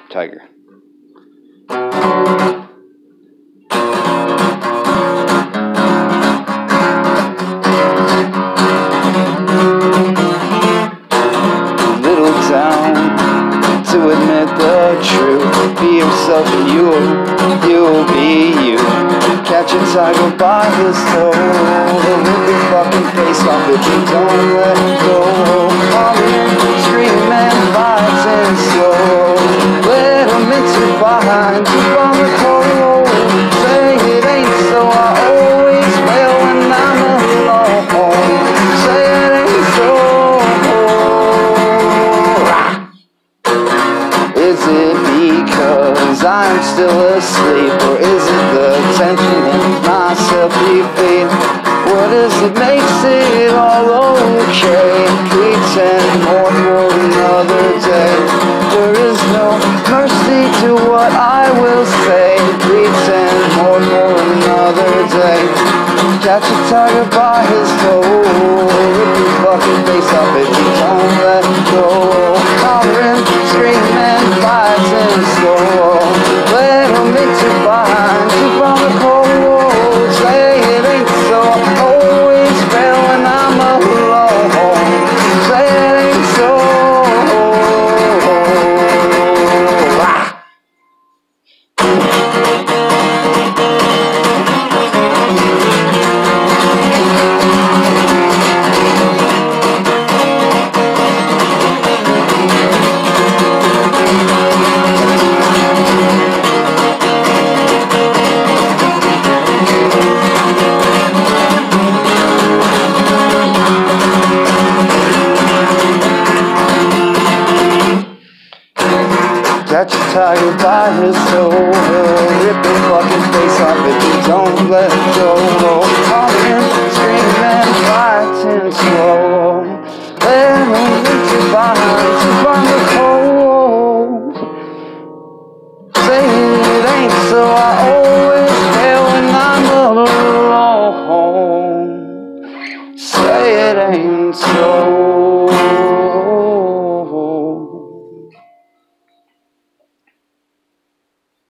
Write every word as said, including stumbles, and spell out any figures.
Tiger. Little town, to admit the truth. Be yourself and you'll, you'll be you. Catch a tiger by his toe, rip your fucking face off if you don't let go. Hollerin, screamin, fighting slow. Let him into behind, keep on the cold. Say it ain't so, I always fail when I'm alone. Say it ain't so. Is it because I'm still asleep, or is it the tension in my self-defeat? What is it makes it all okay? Pretend more for another day. There is no mercy to what I will say. Pretend more for another day. Catch a tiger by his toe, rip your fucking face off if you don't let go. Hollerin, screamin, fighting slow. Let him into behind, keep on the cold. Say it ain't so, always fail when I'm alone. Say it ain't so. Ah. Catch a tiger by his toe, rip your fucking face off if you don't let go. Hollerin, screamin, fighting slow. Let him into behind, keep on the cold. Say it ain't so, I always fail when I'm alone. Say it ain't so.